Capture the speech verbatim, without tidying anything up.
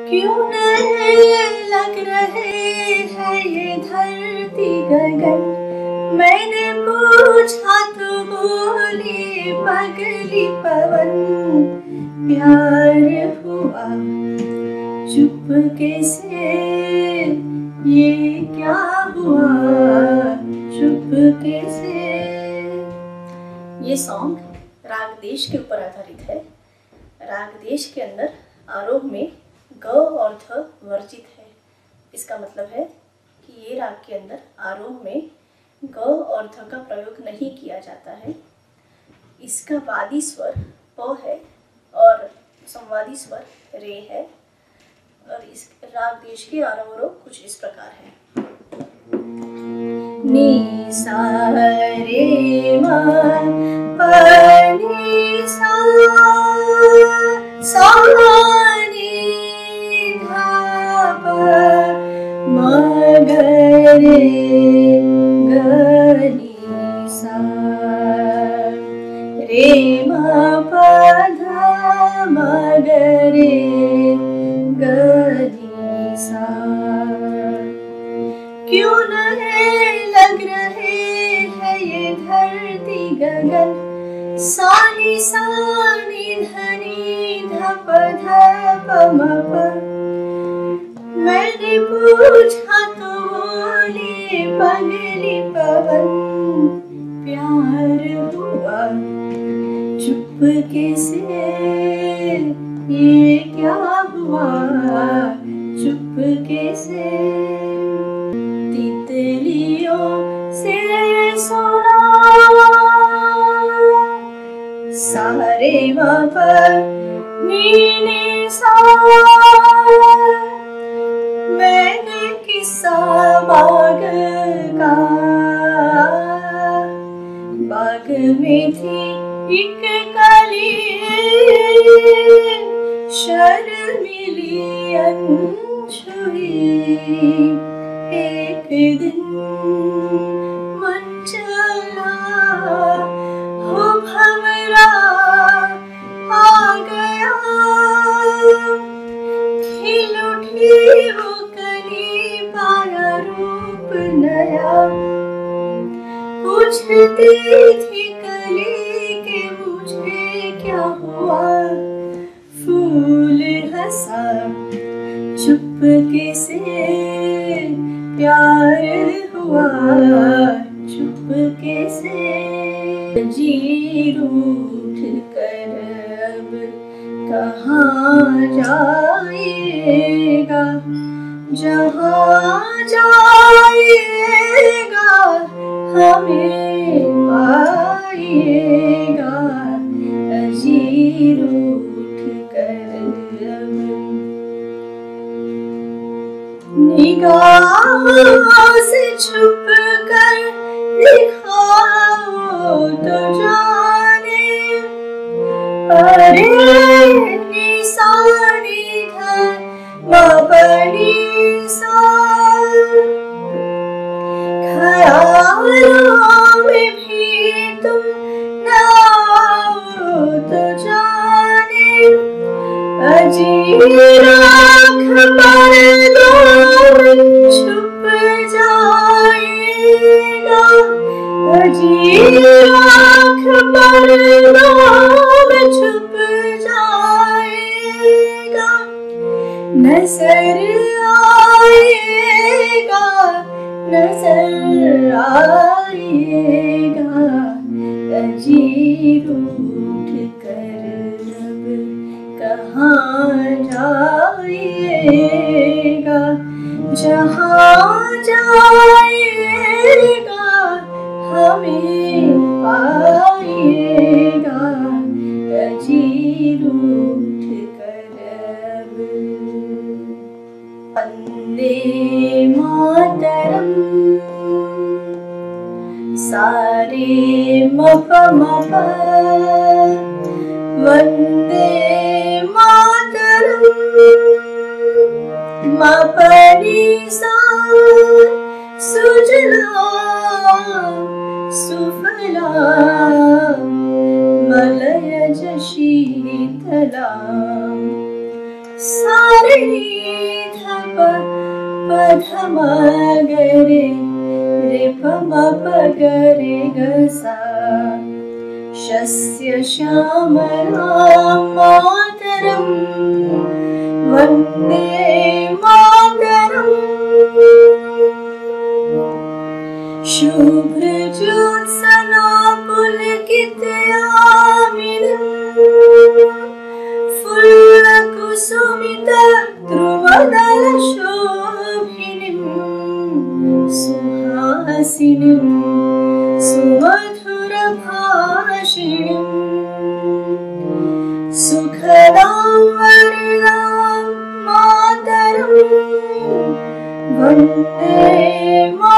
क्यों नए लग रहे हैं ये धरती गगन। मैंने पूछा तो बोली पगली पवन। प्यार हुआ चुपके से, ये क्या हुआ चुपके से। ये सॉन्ग राग देश के ऊपर आधारित है। राग देश के अंदर आरोह में ग और ध वर्जित है। इसका मतलब है कि ये राग के अंदर आरोह में ग और ध का प्रयोग नहीं किया जाता है। इसका वादी स्वर प है और संवादी स्वर रे है। और इस राग देश के आरोह कुछ इस प्रकार है। नी सा रे मा प नी सा सा नी धा प म ग रे ग नी सा रे मा प धा म ग रे ग नी सा। क्यों नए लग रहे हैं ये धरती गगन। सानी सानी धनी धप धप म प। मैंने पूछा तो बोली पगली पवन। प्यार हुआ चुपके से, ये क्या हुआ चुपके से। तितलियों से सुना सारे वहाँ पर नीने सा। मैंने किस्सा बाग का, बाग में थी एक कली शर्मिली अनछुई। एक दिन मन चला हो भंवरा आ गया। खिल उठी वो कली पाया रूप नया। पूछती थी कली के मुझे क्या हुआ। फूल हंसा चुपके से, प्यार हुआ चुपके से। जी रूठ कर अब कहाँ जाएगा। जहाँ जाएगा हमें पाएगा। जी रूठ कर अब निगाहों से छुप कर दिखाओ तो जाने। अरे निशा निधा मा प नी सा। ख्यालों में भी तुम न आओ तो जाने। अजी राख पर्दों छुप जाएगा। अजी राख पर्दों में छुप जाएगा। नजर आएगा नजर आएगा। अजी रूठ कर अब कहाँ जाएगा। जहाँ जाएगा हमें पाएगा। अजी रूठ कर अब। वंदे मातरम सारे म प म प। वंदे मातरम म प नी सा। सुजला सुफला मलयज शीतला। सारिणी धप पधम गरे रे पम पगरे गसा शस्य श्यामलां मातरं वन्दे मातरम्। शुभ्रज्योत्सना पुलकितयामिनीं फुल्लकुसुमितद्रुमदलशोभिनीं सुहासिनीं सुमधुरभाषिणीं सुखदां वरदां मातरं वन्दे